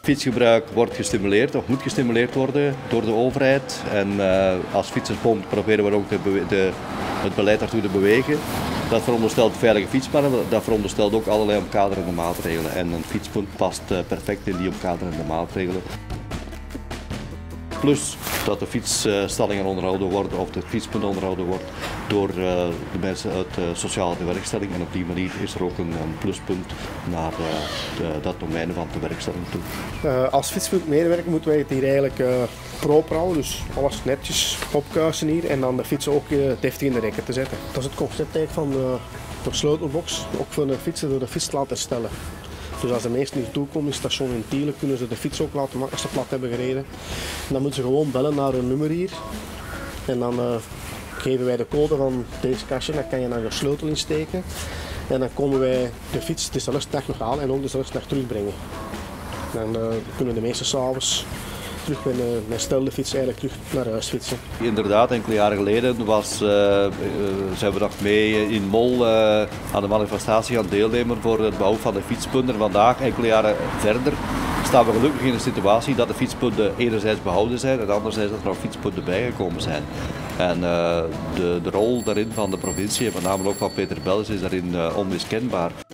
Fietsgebruik wordt gestimuleerd of moet gestimuleerd worden door de overheid. En als Fietsersbond proberen we ook het beleid daartoe te bewegen. Dat veronderstelt veilige fietspaden, dat veronderstelt ook allerlei omkaderende maatregelen. En een fietspunt past perfect in die omkaderende maatregelen. Plus dat de fietsstallingen onderhouden worden of de fietspunt onderhouden wordt door de mensen uit de sociale tewerkstelling. En op die manier is er ook een pluspunt naar dat domein van de werkstelling toe. Als fietspuntmedewerker moeten wij het hier eigenlijk proper houden, dus alles netjes opkuisen hier en dan de fietsen ook deftig in de rekken te zetten. Dat is het concept van de sleutelbox, ook voor de fietsen door de fiets te laten stellen. Dus als de mensen hier toe komen in het station in Tielen, kunnen ze de fiets ook laten maken als ze plat hebben gereden. En dan moeten ze gewoon bellen naar een nummer hier. En dan geven wij de code van deze kastje, dan kan je dan je sleutel insteken. En dan komen wij de fiets dezelfde dag nog halen en ook dezelfde dag terugbrengen. Dan kunnen de mensen s'avonds terug met een herstelde fiets eigenlijk terug naar huis fietsen. Inderdaad, enkele jaren geleden zijn we nog mee in Mol aan de manifestatie gaan deelnemen voor het bouwen van de fietspunten. Vandaag, enkele jaren verder, staan we gelukkig in een situatie dat de fietspunten enerzijds behouden zijn en anderzijds dat er nog fietspunten bijgekomen zijn. En de rol daarin van de provincie en met name ook van Peter Bels is daarin onmiskenbaar.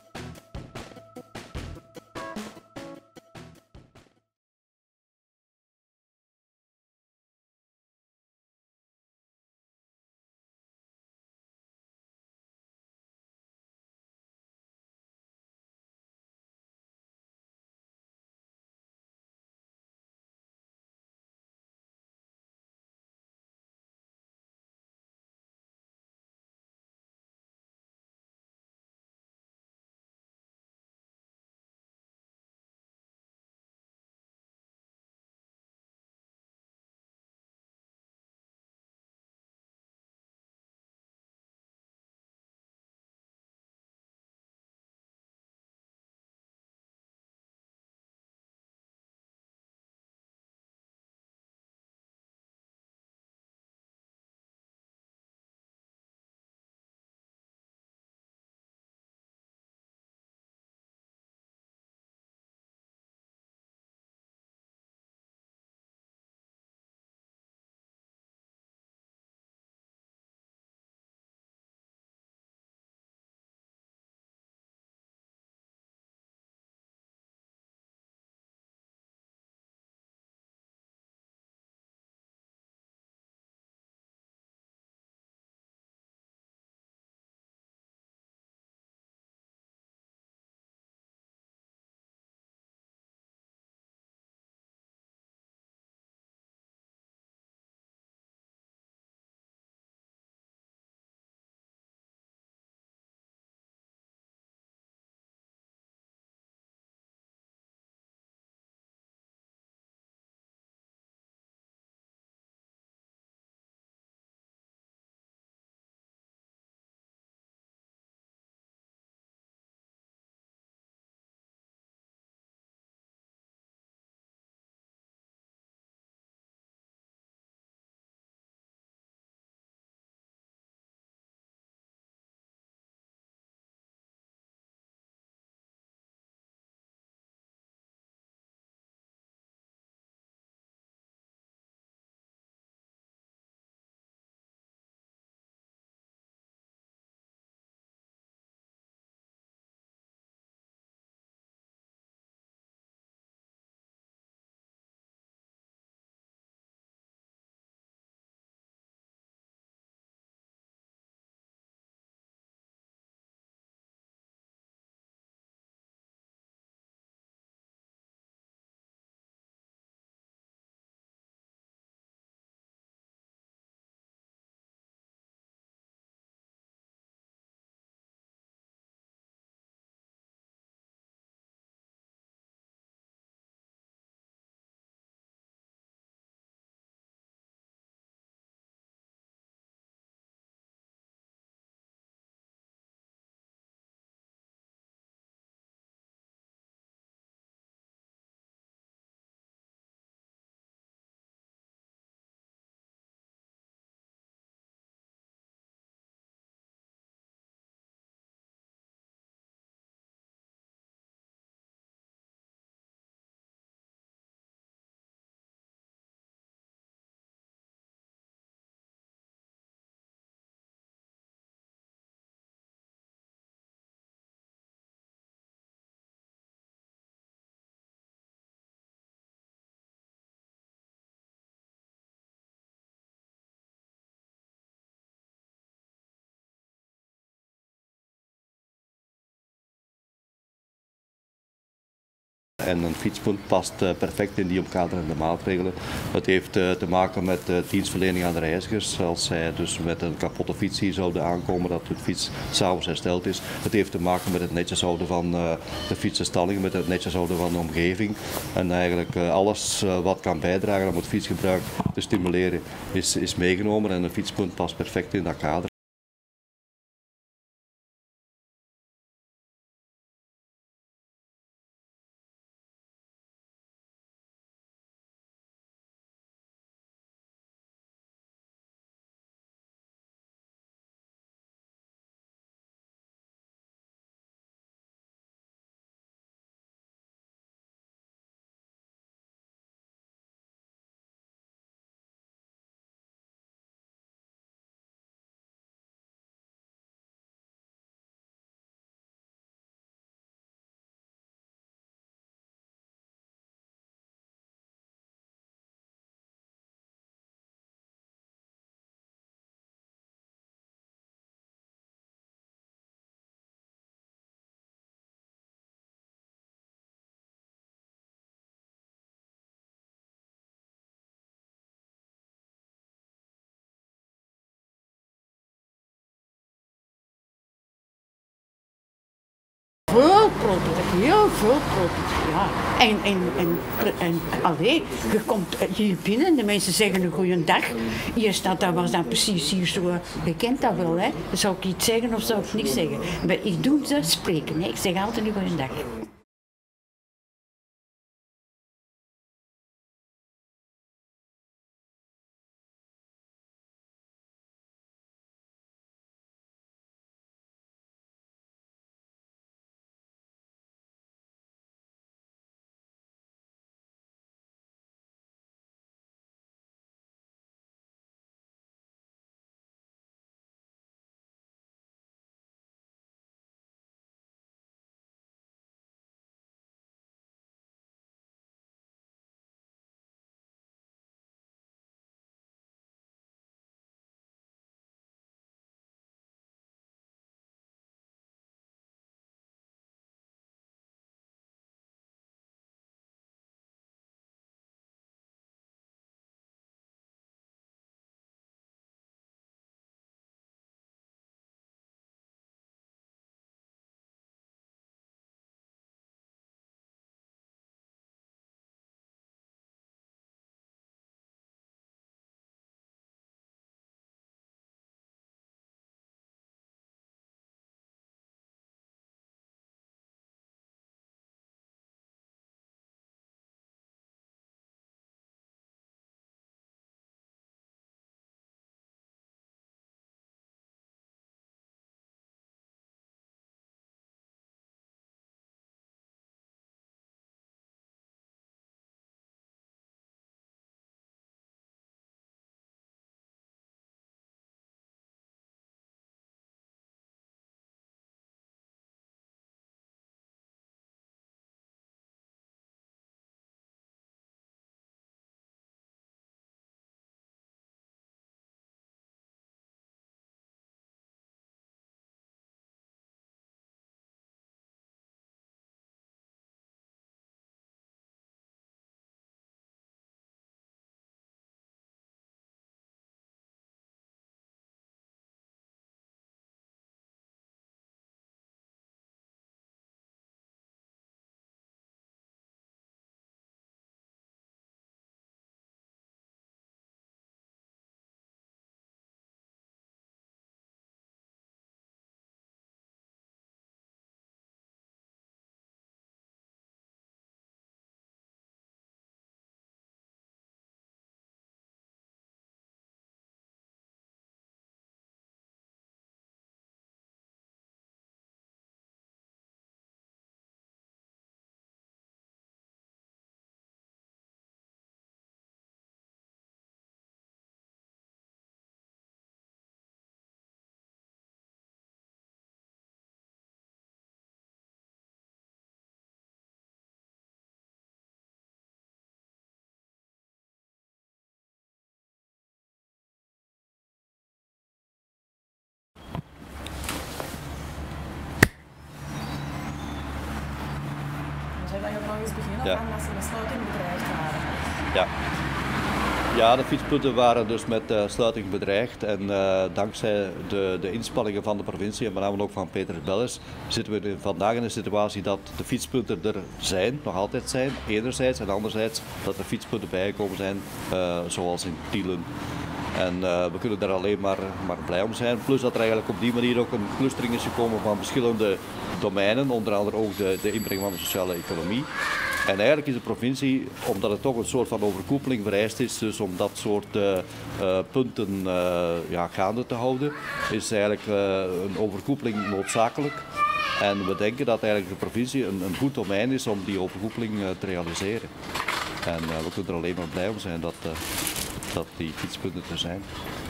En een fietspunt past perfect in die omkaderende maatregelen. Het heeft te maken met dienstverlening aan de reizigers. Als zij dus met een kapotte fiets hier zouden aankomen, dat de fiets s'avonds hersteld is. Het heeft te maken met het netjes houden van de fietsenstalling, met het netjes houden van de omgeving. En eigenlijk alles wat kan bijdragen om het fietsgebruik te stimuleren is meegenomen. En een fietspunt past perfect in dat kader. Veel groter, heel veel groter. Ja. En allee, je komt hier binnen en de mensen zeggen een goeie dag. Hier staat, dat was dan precies hier zo, je kent dat wel, hè. Zou ik iets zeggen of zou ik niks zeggen? Maar ik doe ze spreken, hè. Ik zeg altijd een goeie dag. hè, dat je nog eens beginnen Ja. van dat ze met sluiting bedreigd waren. Ja. Ja, de fietspunten waren dus met sluiting bedreigd en dankzij de inspanningen van de provincie en met name ook van Peter Belles zitten we vandaag in een situatie dat de fietspunten er zijn, nog altijd zijn, enerzijds en anderzijds dat er fietspunten bijgekomen zijn, zoals in Tielen. En we kunnen daar alleen maar blij om zijn. Plus dat er eigenlijk op die manier ook een clustering is gekomen van verschillende domeinen, onder andere ook de inbreng van de sociale economie. En eigenlijk is de provincie, omdat het toch een soort van overkoepeling vereist is, dus om dat soort punten gaande te houden, is eigenlijk een overkoepeling noodzakelijk. En we denken dat eigenlijk de provincie een goed domein is om die overkoepeling te realiseren. En we kunnen er alleen maar blij om zijn dat die fietspunten er zijn.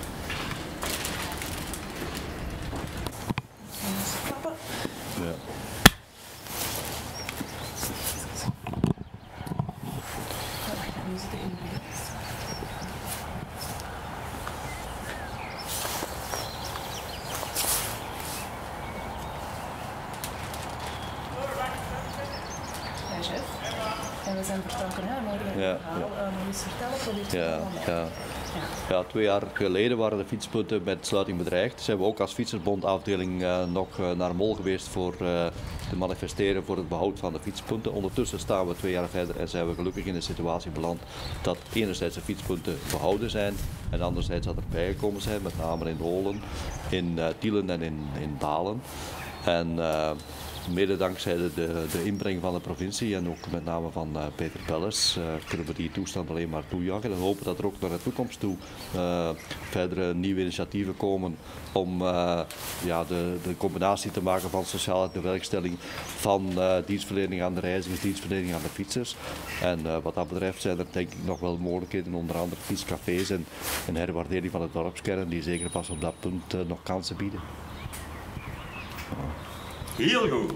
Ja. Nu zitten in beeld. Ja, chef. En we zijn vertrokken, hè? Mogen we Ja, het verhaal nog eens vertellen? Probeert Ja, ja. Ja, 2 jaar geleden waren de fietspunten met sluiting bedreigd. Zijn we ook als fietsersbondafdeling nog naar Mol geweest voor te manifesteren voor het behoud van de fietspunten. Ondertussen staan we 2 jaar verder en zijn we gelukkig in de situatie beland dat enerzijds de fietspunten behouden zijn en anderzijds dat er bijgekomen zijn, met name in Holen, in Tielen en in Dalen. En mede dankzij de inbreng van de provincie en ook met name van Peter Belles kunnen we die toestand alleen maar toejuichen en hopen dat er ook naar de toekomst toe verdere nieuwe initiatieven komen om de combinatie te maken van sociale tewerkstelling, van dienstverlening aan de reizigers, dienstverlening aan de fietsers. En wat dat betreft zijn er denk ik nog wel mogelijkheden, onder andere fietscafés en een herwaardering van de dorpskern die zeker pas op dat punt nog kansen bieden. Heel goed.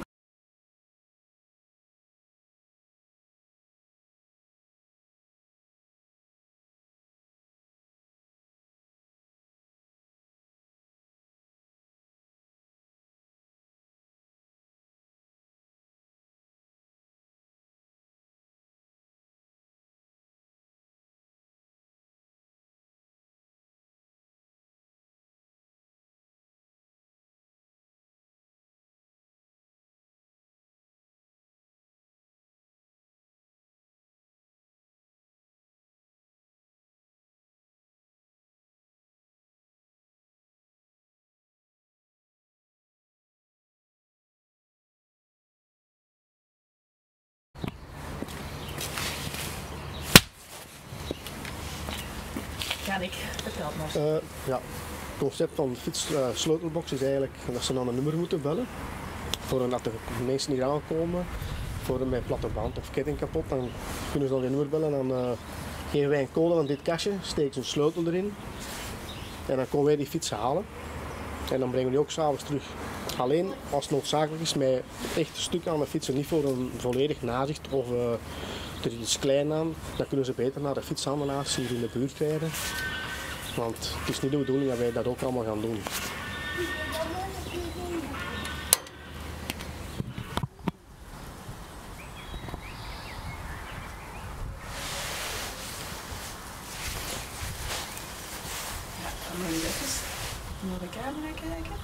Janik, vertel het maar. Ja, het concept van de fietssleutelbox is eigenlijk dat ze dan een nummer moeten bellen. Voor dat de mensen hier aankomen, voor een met platte band of ketting kapot, dan kunnen ze dan een nummer bellen. En dan geven wij een code aan dit kastje, steken ze een sleutel erin en dan komen wij die fietsen halen. En dan brengen we die ook s'avonds terug. Alleen als het noodzakelijk is met echte stukken aan de fietsen, niet voor een volledig nazicht of er is iets klein aan, dan kunnen ze beter naar de fietshandelaars hier in de buurt rijden. Want het is niet de bedoeling dat wij dat ook allemaal gaan doen. Dan moet je even naar de camera kijken.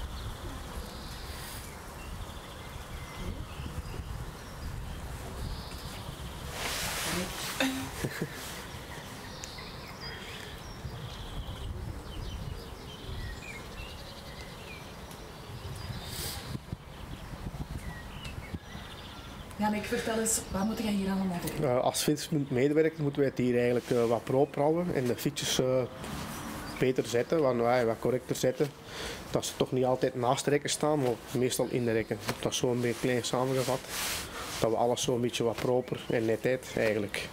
Janik, vertel eens, wat moet jij hier allemaal doen? Als fietsmedewerker moeten wij het hier eigenlijk wat proprauwen en de fietsjes beter zetten, wat correcter zetten. Dat ze toch niet altijd naast de rekken staan, maar meestal in de rekken. Dat is zo een beetje klein samengevat. Dat we alles zo een beetje wat proper en netheid eigenlijk.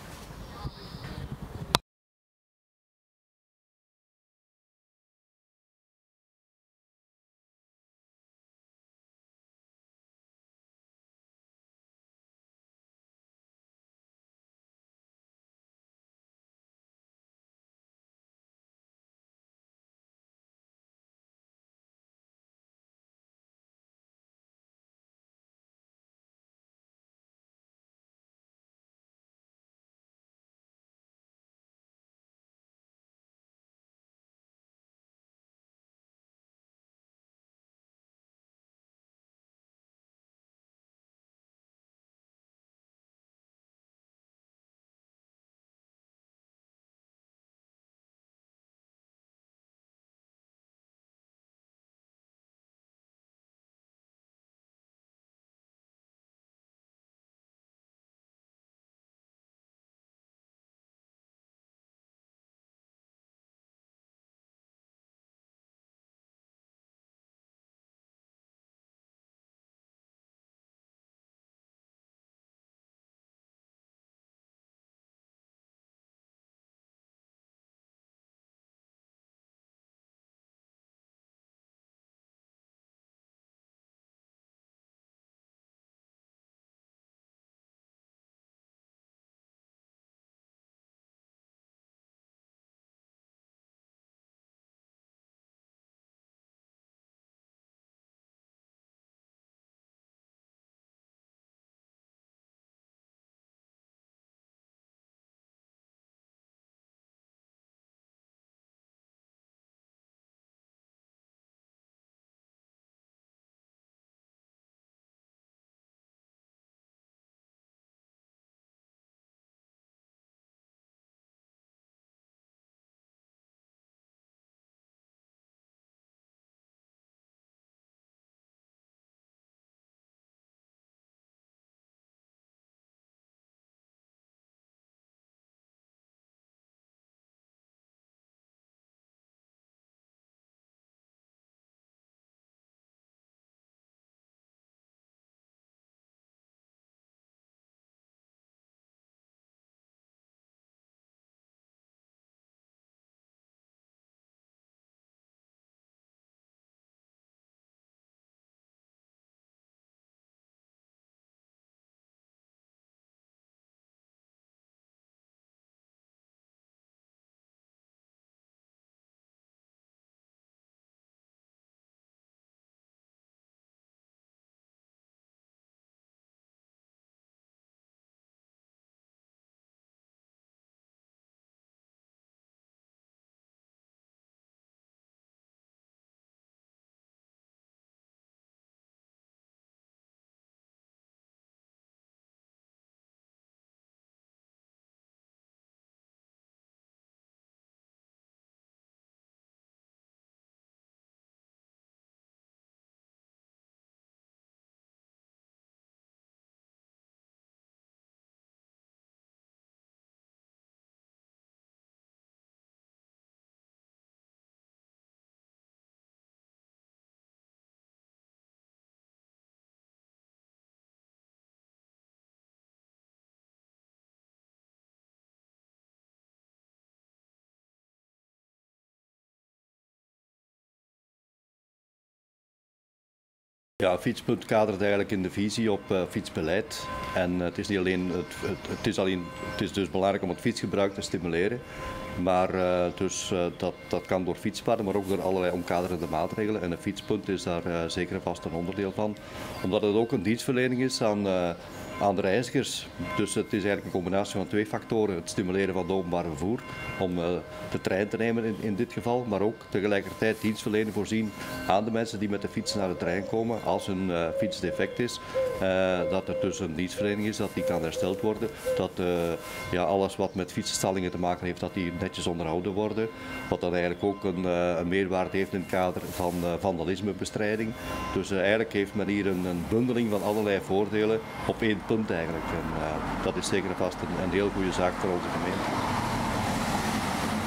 Ja, Fietspunt kadert eigenlijk in de visie op fietsbeleid. En het is niet alleen het is dus belangrijk om het fietsgebruik te stimuleren. Maar dat kan door fietspaden, maar ook door allerlei omkaderende maatregelen. En een fietspunt is daar zeker en vast een onderdeel van. Omdat het ook een dienstverlening is aan de reizigers. Dus het is eigenlijk een combinatie van 2 factoren. Het stimuleren van het openbaar vervoer, om de trein te nemen in dit geval. Maar ook tegelijkertijd dienstverlening voorzien aan de mensen die met de fiets naar de trein komen. Als hun fiets defect is, dat er dus een dienstverlening is, dat die kan hersteld worden. Dat alles wat met fietsstallingen te maken heeft, dat die netjes onderhouden worden. Wat dan eigenlijk ook een meerwaarde heeft in het kader van vandalismebestrijding. Dus eigenlijk heeft men hier een bundeling van allerlei voordelen op 1 punt eigenlijk. En dat is zeker en vast een heel goede zaak voor onze gemeente.